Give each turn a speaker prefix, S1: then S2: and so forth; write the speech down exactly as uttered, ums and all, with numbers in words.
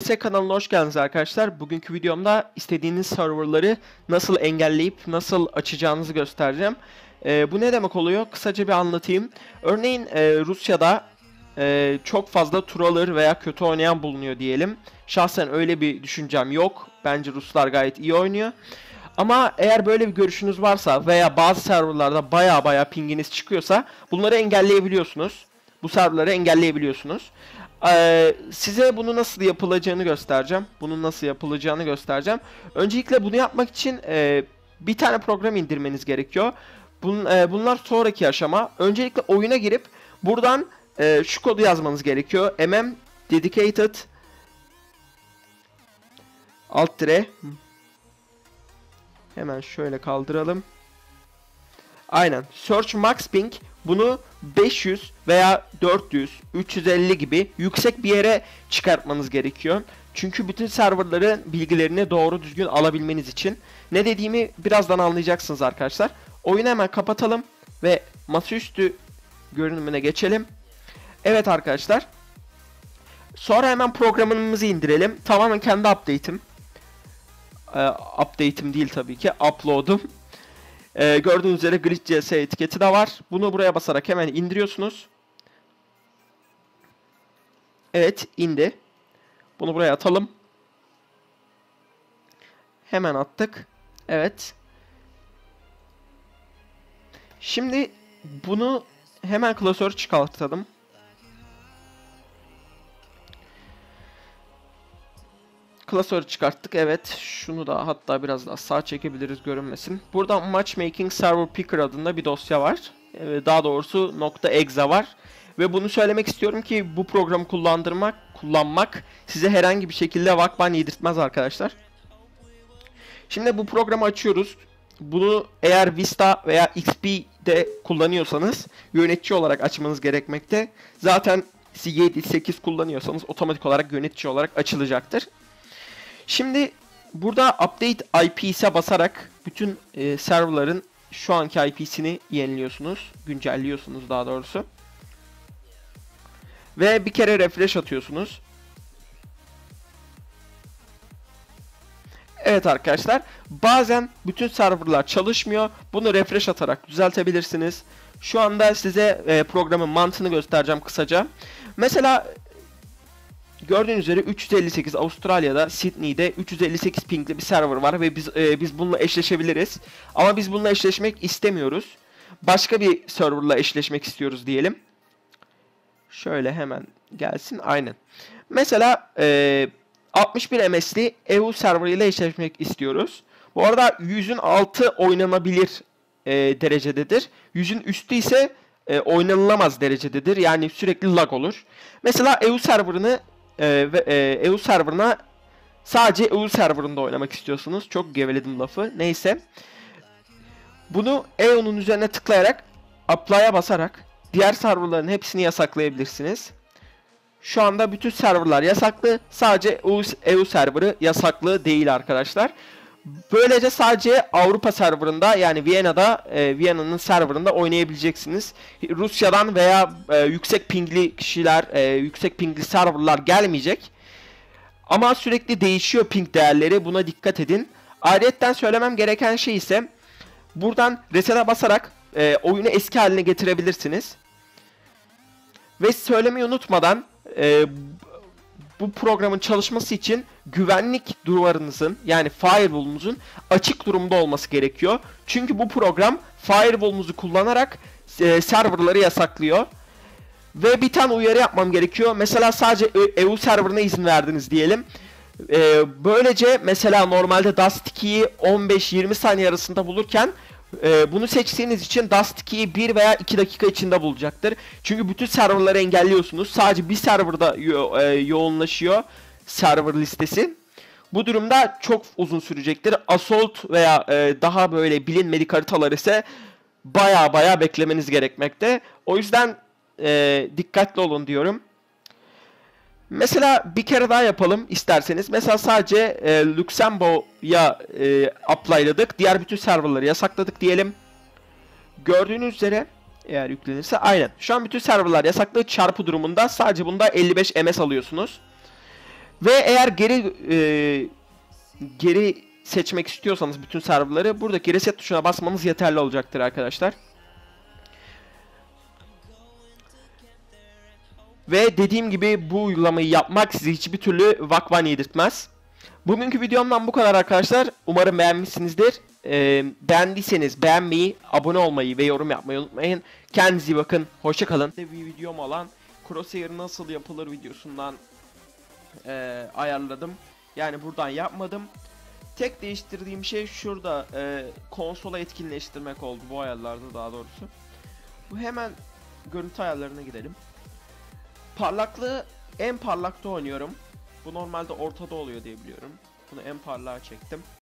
S1: T S kanalına hoş geldiniz arkadaşlar. Bugünkü videomda istediğiniz serverları nasıl engelleyip nasıl açacağınızı göstereceğim. Ee, bu ne demek oluyor? Kısaca bir anlatayım. Örneğin e, Rusya'da e, çok fazla troller veya kötü oynayan bulunuyor diyelim. Şahsen öyle bir düşüncem yok. Bence Ruslar gayet iyi oynuyor. Ama eğer böyle bir görüşünüz varsa veya bazı serverlarda baya baya pinginiz çıkıyorsa bunları engelleyebiliyorsunuz. Bu serverları engelleyebiliyorsunuz. Ee, size bunu nasıl yapılacağını göstereceğim. Bunun nasıl yapılacağını göstereceğim. Öncelikle bunu yapmak için e, bir tane program indirmeniz gerekiyor. Bun, e, bunlar sonraki aşama. Öncelikle oyuna girip buradan e, şu kodu yazmanız gerekiyor. mm dedicated alt tire hemen şöyle kaldıralım. Aynen. Search max ping. Bunu beş yüz veya dört yüz, üç yüz elli gibi yüksek bir yere çıkartmanız gerekiyor. Çünkü bütün serverların bilgilerini doğru düzgün alabilmeniz için. Ne dediğimi birazdan anlayacaksınız arkadaşlar. Oyunu hemen kapatalım ve masaüstü görünümüne geçelim. Evet arkadaşlar. Sonra hemen programımızı indirelim. Tamamen kendi update'im. Ee, update'im değil tabii ki. Upload'um. Ee, gördüğünüz üzere glitch.cs etiketi de var. Bunu buraya basarak hemen indiriyorsunuz. Evet, indi. Bunu buraya atalım. Hemen attık. Evet. Şimdi bunu hemen klasör çıkartalım. Klasörü çıkarttık. Evet. Şunu da hatta biraz daha sağ çekebiliriz görünmesin. Burada Matchmaking Server Picker adında bir dosya var. Daha doğrusu .exe var. Ve bunu söylemek istiyorum ki bu programı kullandırmak, kullanmak size herhangi bir şekilde vakban yedirtmez arkadaşlar. Şimdi bu programı açıyoruz. Bunu eğer Vista veya X P'de kullanıyorsanız yönetici olarak açmanız gerekmekte. Zaten yedi sekiz kullanıyorsanız otomatik olarak yönetici olarak açılacaktır. Şimdi burada Update I P's'e basarak bütün e, serverların şu anki I P'sini yeniliyorsunuz. Güncelliyorsunuz daha doğrusu. Ve bir kere refresh atıyorsunuz. Evet arkadaşlar. Bazen bütün serverlar çalışmıyor. Bunu refresh atarak düzeltebilirsiniz. Şu anda size e, programın mantığını göstereceğim kısaca. Mesela gördüğünüz üzere üç yüz elli sekiz Avustralya'da, Sydney'de üç yüz elli sekiz pingli bir server var ve biz e, biz bununla eşleşebiliriz. Ama biz bununla eşleşmek istemiyoruz. Başka bir serverla eşleşmek istiyoruz diyelim. Şöyle hemen gelsin. Aynen. Mesela e, altmış bir M S'li E U server ile eşleşmek istiyoruz. Bu arada yüzün altı oynanabilir e, derecededir. yüzün üstü ise e, oynanılamaz derecededir. Yani sürekli lag olur. Mesela E U serverını e, ve e, E U serverına sadece E U serverında oynamak istiyorsunuz. Çok geveledim lafı. Neyse. Bunu E U'nun üzerine tıklayarak apply'a basarak diğer serverların hepsini yasaklayabilirsiniz. Şu anda bütün serverlar yasaklı. Sadece E U serverı yasaklı değil arkadaşlar. Böylece sadece Avrupa serverında yani Viyana'da, e, Viyana'nın serverında oynayabileceksiniz. Rusya'dan veya e, yüksek pingli kişiler, e, yüksek pingli serverlar gelmeyecek. Ama sürekli değişiyor ping değerleri. Buna dikkat edin. Ayrıca söylemem gereken şey ise buradan reset'e basarak e, oyunu eski haline getirebilirsiniz. Ve söylemeyi unutmadan e, bu programın çalışması için güvenlik duvarınızın yani firewall'unuzun açık durumda olması gerekiyor. Çünkü bu program firewall'unuzu kullanarak e, serverları yasaklıyor. Ve bir tane uyarı yapmam gerekiyor. Mesela sadece E U serverına izin verdiniz diyelim. E, böylece mesela normalde Dust ikiyi on beş yirmi saniye arasında bulurken e, bunu seçtiğiniz için Dust ikiyi bir veya iki dakika içinde bulacaktır. Çünkü bütün serverları engelliyorsunuz. Sadece bir serverda yo e, yoğunlaşıyor server listesi. Bu durumda çok uzun sürecektir. Assault veya e, daha böyle bilinmedik haritalar ise baya baya beklemeniz gerekmekte. O yüzden e, dikkatli olun diyorum. Mesela bir kere daha yapalım isterseniz. Mesela sadece e, Luxembourg'a e, apply'ladık. Diğer bütün serverları yasakladık diyelim. Gördüğünüz üzere eğer yüklenirse aynen. Şu an bütün serverlar yasaklı çarpı durumunda sadece bunda elli beş M S alıyorsunuz. Ve eğer geri e, geri seçmek istiyorsanız bütün serverları buradaki reset tuşuna basmanız yeterli olacaktır arkadaşlar. Ve dediğim gibi bu uygulamayı yapmak sizi hiçbir türlü vakvan yedirtmez. Bugünkü videomdan bu kadar arkadaşlar. Umarım beğenmişsinizdir. Ee, beğendiyseniz beğenmeyi, abone olmayı ve yorum yapmayı unutmayın. Kendinize iyi bakın. Hoşça kalın. Bir videom olan Crosshair nasıl yapılır videosundan e, ayarladım. Yani buradan yapmadım. Tek değiştirdiğim şey şurada e, konsola etkinleştirmek oldu. Bu ayarlarda daha doğrusu. Bu hemen görüntü ayarlarına gidelim. Parlaklığı en parlakta oynuyorum. Bu normalde ortada oluyor diye biliyorum. Bunu en parlağa çektim.